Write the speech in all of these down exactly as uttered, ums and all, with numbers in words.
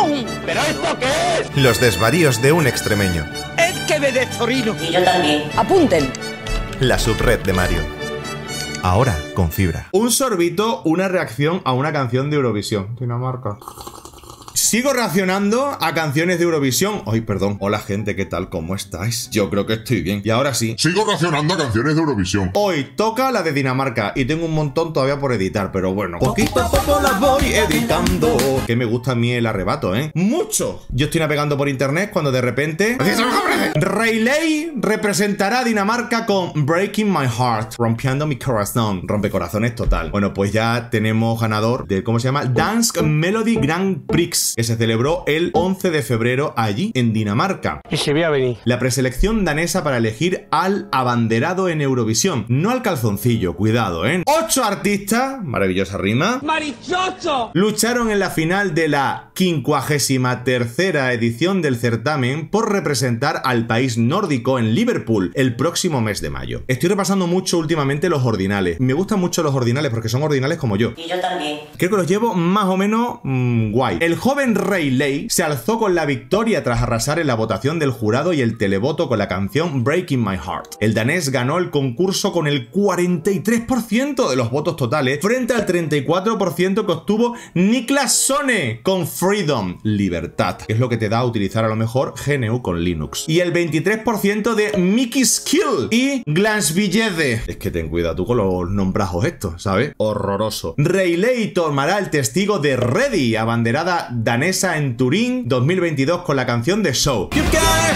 ¿Pero esto qué es? Los desvaríos de un extremeño. Es que me desorino. Y yo también. Apunten. La subred de Mario. Ahora con fibra. Un sorbito, una reacción a una canción de Eurovisión. Dinamarca. Sigo reaccionando a canciones de Eurovisión. Ay, perdón. Hola, gente, ¿qué tal? ¿Cómo estáis? Yo creo que estoy bien. Y ahora sí. Sigo reaccionando a canciones de Eurovisión. Hoy toca la de Dinamarca y tengo un montón todavía por editar, pero bueno, poquito a poco las voy editando. Que me gusta a mí el arrebato, ¿eh? ¡Mucho! Yo estoy navegando por internet cuando de repente... Raylay representará a Dinamarca con Breaking My Heart, rompiendo mi corazón. Rompecorazones total. Bueno, pues ya tenemos ganador de, ¿cómo se llama? Dansk Melody Grand Prix, que se celebró el once de febrero allí, en Dinamarca. Y se ve a venir. La preselección danesa para elegir al abanderado en Eurovisión. No al calzoncillo, cuidado, ¿eh? Ocho artistas, maravillosa rima, ¡Marichocho! lucharon en la final de la quincuagésima tercera edición del certamen por representar al país nórdico en Liverpool el próximo mes de mayo. Estoy repasando mucho últimamente los ordinales. Me gustan mucho los ordinales porque son ordinales como yo. Y yo también. Creo que los llevo más o menos mmm, guay. El joven Raylay se alzó con la victoria tras arrasar en la votación del jurado y el televoto con la canción Breaking My Heart. El danés ganó el concurso con el cuarenta y tres por ciento de los votos totales frente al treinta y cuatro por ciento que obtuvo Niklas Sone con Freedom, libertad, que es lo que te da a utilizar a lo mejor G N U con Linux. Y el veintitrés por ciento de Mickey Skill y Glansvillede. Es que ten cuidado tú con los nombrajos estos, ¿sabes? Horroroso. Raylay tomará el testigo de Ready, abanderada danesa en Turín dos mil veintidós con la canción de Show. You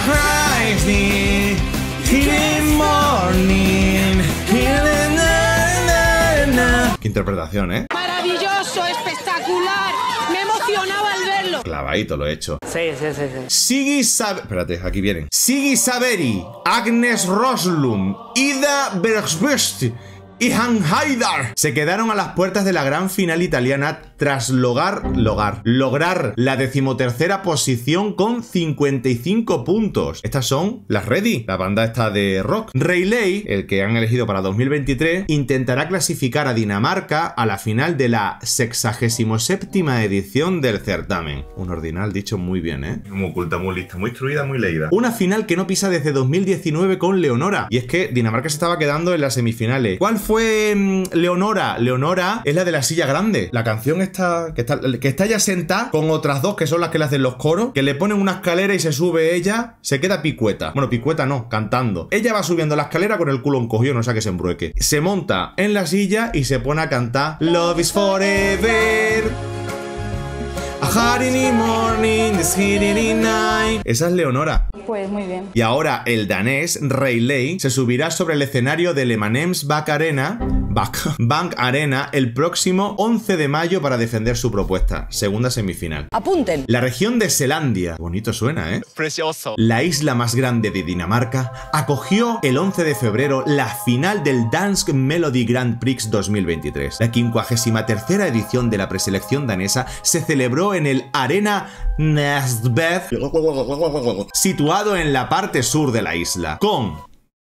Qué interpretación, ¿eh? Maravilloso, espectacular. Me emocionaba al verlo. Clavadito lo he hecho. Sí, sí, sí, sí. Sigi Sab... Espérate, aquí vienen. Sigi Saveri, Agnes Roslund, Ida Bergsbust y Han Haidar se quedaron a las puertas de la gran final italiana tras lograr, lograr, lograr la decimotercera posición con cincuenta y cinco puntos. Estas son las Ready, la banda esta de rock. Raylay, el que han elegido para dos mil veintitrés, intentará clasificar a Dinamarca a la final de la sexagésima séptima edición del certamen. Un ordinal dicho muy bien, ¿eh? Muy culta, muy lista, muy instruida, muy leída. Una final que no pisa desde dos mil diecinueve con Leonora. Y es que Dinamarca se estaba quedando en las semifinales. ¿Cuál fue mmm, Leonora? Leonora es la de la silla grande. La canción está, que está que está ya sentada con otras dos que son las que le hacen los coros, que le ponen una escalera y se sube ella, se queda picueta. Bueno, picueta no, cantando. Ella va subiendo la escalera con el culo encogido, no sé, que se embrueque. Se monta en la silla y se pone a cantar Love is forever. A hard in the morning, this heat in the night. Esa es Leonora. Pues muy bien. Y ahora el danés Raylay se subirá sobre el escenario del Emanems Bank Arena, Bank, Bank Arena el próximo once de mayo para defender su propuesta. Segunda semifinal. Apunten. La región de Selandia, bonito suena, ¿eh? Precioso. La isla más grande de Dinamarca acogió el once de febrero la final del Dansk Melody Grand Prix dos mil veintitrés. La quincuagésima tercera edición de la preselección danesa se celebró en el Arena Næstved, situado en la parte sur de la isla, con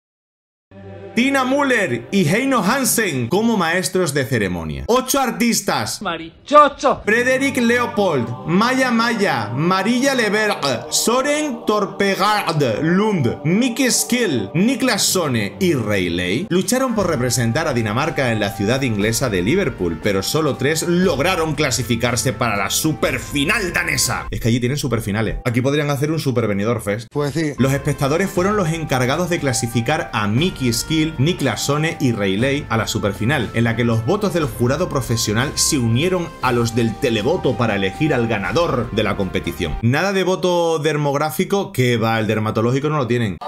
Tina Müller y Heino Hansen como maestros de ceremonia. Ocho artistas: Marichocho. Frederick Leopold, Maya Maya, Marilla Leberg, Soren Torpegard Lund, Mickey Skill, Niklas Sone y Raylay lucharon por representar a Dinamarca en la ciudad inglesa de Liverpool, pero solo tres lograron clasificarse para la superfinal danesa. Es que allí tienen superfinales. Aquí podrían hacer un Super Benidorm Fest. Pues sí. Los espectadores fueron los encargados de clasificar a Mickey Skill, Niklas Sone y Raylay a la superfinal, en la que los votos del jurado profesional se unieron a los del televoto para elegir al ganador de la competición. Nada de voto dermográfico, que va, el dermatológico no lo tienen.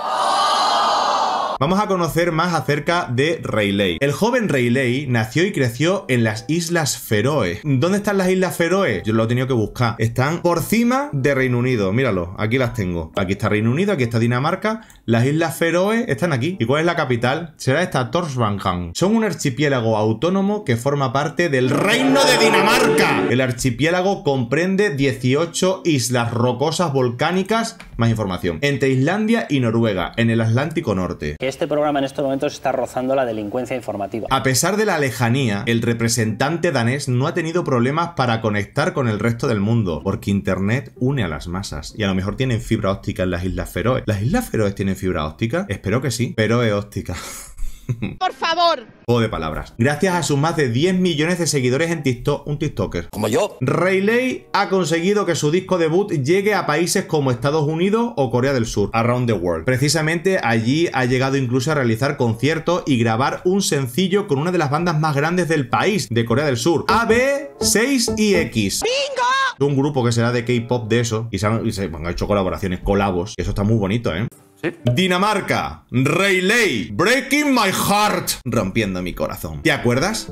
Vamos a conocer más acerca de Raylay. El joven Raylay nació y creció en las Islas Feroe. ¿Dónde están las Islas Feroe? Yo lo he tenido que buscar. Están por cima de Reino Unido. Míralo, aquí las tengo. Aquí está Reino Unido, aquí está Dinamarca. Las Islas Feroe están aquí. ¿Y cuál es la capital? Será esta, Torsvanghan. Son un archipiélago autónomo que forma parte del Reino de Dinamarca. El archipiélago comprende dieciocho islas rocosas volcánicas. Más información. Entre Islandia y Noruega, en el Atlántico Norte. este programa en estos momentos está rozando la delincuencia informativa. A pesar de la lejanía, el representante danés no ha tenido problemas para conectar con el resto del mundo, porque Internet une a las masas. Y a lo mejor tienen fibra óptica en las Islas Feroe. ¿Las Islas Feroe tienen fibra óptica? Espero que sí. Feroe óptica. Por favor. Juego de palabras. Gracias a sus más de diez millones de seguidores en TikTok, un TikToker como yo, Rayleigh ha conseguido que su disco debut llegue a países como Estados Unidos o Corea del Sur, around the world. Precisamente allí ha llegado incluso a realizar conciertos y grabar un sencillo con una de las bandas más grandes del país, de Corea del Sur, A B seis I X. ¡Bingo! Un grupo que será de K-pop de eso, y se han, y se han hecho colaboraciones, colabos. Eso está muy bonito, ¿eh? ¿Sí? Dinamarca, Rayleigh, Breaking My Heart, rompiendo mi corazón. ¿Te acuerdas?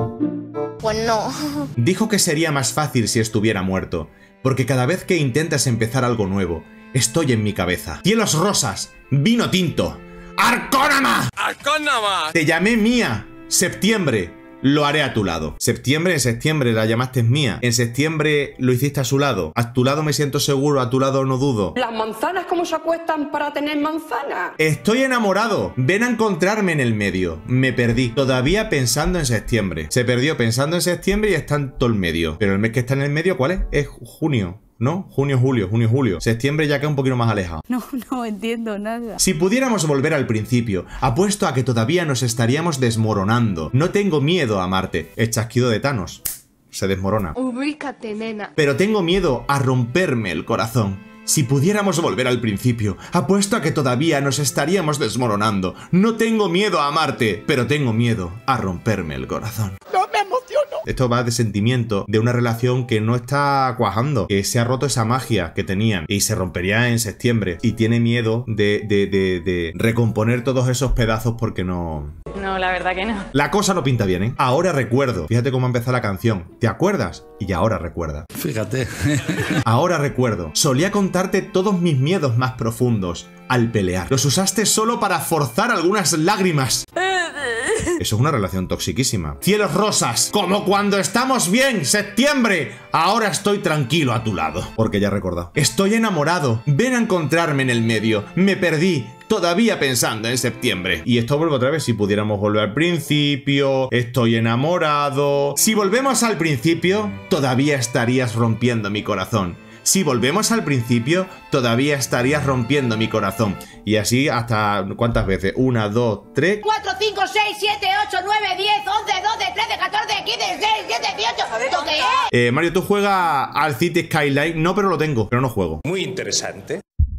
Pues no. Dijo que sería más fácil si estuviera muerto, porque cada vez que intentas empezar algo nuevo, estoy en mi cabeza. Cielos rosas, vino tinto, Arcónama. ¡Arcónama! Te llamé mía, septiembre. Lo haré a tu lado. Septiembre, en septiembre la llamaste mía. En septiembre lo hiciste a su lado. A tu lado me siento seguro, a tu lado no dudo. Las manzanas, ¿cómo se acuestan para tener manzanas? Estoy enamorado. Ven a encontrarme en el medio. Me perdí. Todavía pensando en septiembre. Se perdió pensando en septiembre y está en todo el medio. Pero el mes que está en el medio, ¿cuál es? Es junio. ¿No? Junio, julio, junio, julio. Septiembre ya queda un poquito más alejado. No, no entiendo nada. Si pudiéramos volver al principio, apuesto a que todavía nos estaríamos desmoronando. No tengo miedo a amarte. El chasquido de Thanos. Se desmorona. Ubícate, nena. Pero tengo miedo a romperme el corazón. Si pudiéramos volver al principio, apuesto a que todavía nos estaríamos desmoronando. No tengo miedo a amarte, pero tengo miedo a romperme el corazón. No me emociono. Esto va de sentimiento de una relación que no está cuajando, que se ha roto esa magia que tenían y se rompería en septiembre. Y tiene miedo de, de, de, de recomponer todos esos pedazos porque no... No, la verdad que no. La cosa no pinta bien, ¿eh? Ahora recuerdo. Fíjate cómo empezó la canción. ¿Te acuerdas? Y ahora recuerda. fíjate. Ahora recuerdo. Solía contarte todos mis miedos más profundos al pelear. Los usaste solo para forzar algunas lágrimas. Eso es una relación toxiquísima. Cielos rosas, como cuando estamos bien, septiembre. Ahora estoy tranquilo a tu lado. Porque ya he recordado. Estoy enamorado. Ven a encontrarme en el medio. Me perdí. Todavía pensando en septiembre. Y esto vuelve otra vez. Si pudiéramos volver al principio. Estoy enamorado. Si volvemos al principio, todavía estarías rompiendo mi corazón. Si volvemos al principio, todavía estarías rompiendo mi corazón. Y así hasta... ¿cuántas veces? Una, dos, tres... cuatro, cinco, seis, siete, ocho, nueve, diez, once, doce, trece, catorce, quince, dieciséis, diecisiete, dieciocho... ¿Esto qué es? Eh, Mario, ¿tú juegas al City Skyline? No, pero lo tengo. Pero no juego. Muy interesante.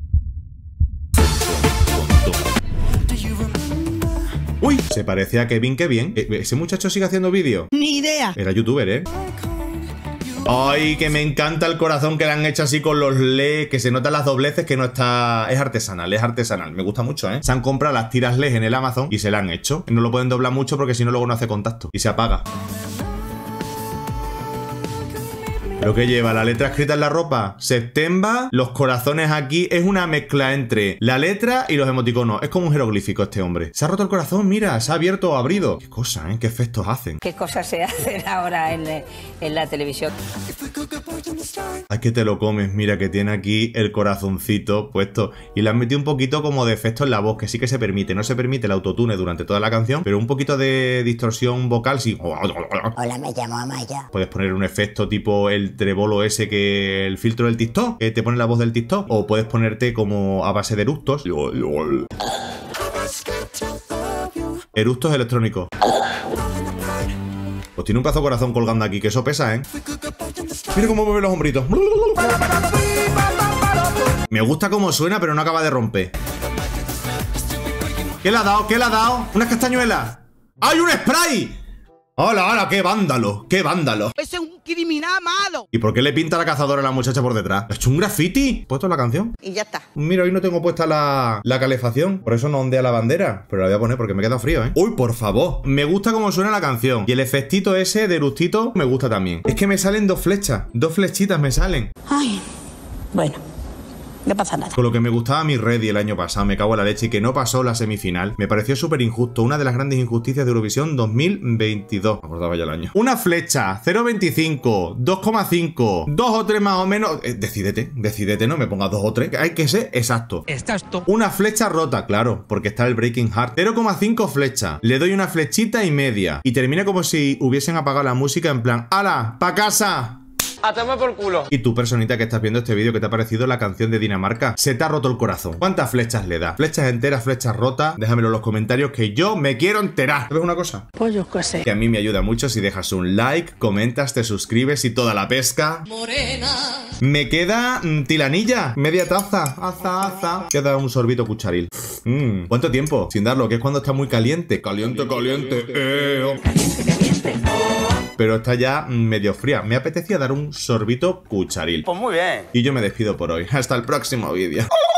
¡Uy! Se parece a Kevin, qué bien. Eh, ¿Ese muchacho sigue haciendo vídeos? Ni idea. Era youtuber, ¿eh? Ay, que me encanta el corazón que le han hecho así con los L E D, que se notan las dobleces, que no está... Es artesanal, es artesanal. Me gusta mucho, ¿eh? Se han comprado las tiras L E D en el Amazon y se la han hecho. No lo pueden doblar mucho porque si no luego no hace contacto y se apaga. ¿Pero qué lleva? ¿La letra escrita en la ropa? September, los corazones aquí. Es una mezcla entre la letra y los emoticonos. Es como un jeroglífico este hombre. Se ha roto el corazón, mira, se ha abierto o abrido. Qué cosa, ¿eh? Qué efectos hacen. ¿Qué cosas se hacen ahora en, en la televisión? Ay, que te lo comes. Mira que tiene aquí el corazoncito puesto. Y le han metido un poquito como de efecto en la voz, que sí que se permite. No se permite el autotune durante toda la canción, pero un poquito de distorsión vocal sí. Hola, me llamo Amaya. Puedes poner un efecto tipo el trebolo ese, que el filtro del TikTok, que te pone la voz del TikTok, o puedes ponerte como a base de eructos. Eructos electrónicos. Pues tiene un pedazo de corazón colgando aquí, que eso pesa, ¿eh? Mira cómo mueve los hombritos. Me gusta cómo suena, pero no acaba de romper. ¿Qué le ha dado? ¿Qué le ha dado? ¿Unas castañuelas? ¡Hay un spray! ¡Hola, hola! ¡Qué vándalo! ¡Qué vándalo! Ese es un criminal malo. ¿Y por qué le pinta la cazadora a la muchacha por detrás? ¿Ha hecho un graffiti? ¿Puesto la canción? Y ya está. Mira, hoy no tengo puesta la, la calefacción, por eso no ondea la bandera. Pero la voy a poner porque me queda frío, ¿eh? ¡Uy, por favor! Me gusta cómo suena la canción. Y el efectito ese de erustito me gusta también. Es que me salen dos flechas. Dos flechitas me salen. Ay, bueno. No pasa nada. Con lo que me gustaba mi Ready el año pasado, me cago en la leche, y que no pasó la semifinal, me pareció súper injusto. Una de las grandes injusticias de Eurovisión dos mil veintidós. Me acordaba ya el año. Una flecha, cero coma veinticinco, dos coma cinco, dos o tres más o menos. Eh, decídete, decídete, no me pongas dos o tres. Hay que ser exacto. Exacto. Una flecha rota, claro, porque está el Breaking Heart. cero coma cinco flecha. Le doy una flechita y media. Y termina como si hubiesen apagado la música en plan, ¡hala! ¡Pa' casa! A tomar por culo. Y tú, personita que estás viendo este vídeo, ¿qué te ha parecido la canción de Dinamarca? Se te ha roto el corazón. ¿Cuántas flechas le da? ¿Flechas enteras, flechas rotas? Déjamelo en los comentarios que yo me quiero enterar. ¿Sabes una cosa? Pues yo qué sé. Que a mí me ayuda mucho si dejas un like, comentas, te suscribes y toda la pesca. Morena. Me queda mm, tilanilla, media taza. Aza, aza. Queda un sorbito cucharil. Mm, ¿cuánto tiempo? Sin darlo, que es cuando está muy caliente. Caliente, caliente. Eh, oh. Caliente, caliente. Pero está ya medio fría. Me apetecía dar un sorbito cucharil. Pues muy bien. Y yo me despido por hoy. Hasta el próximo vídeo.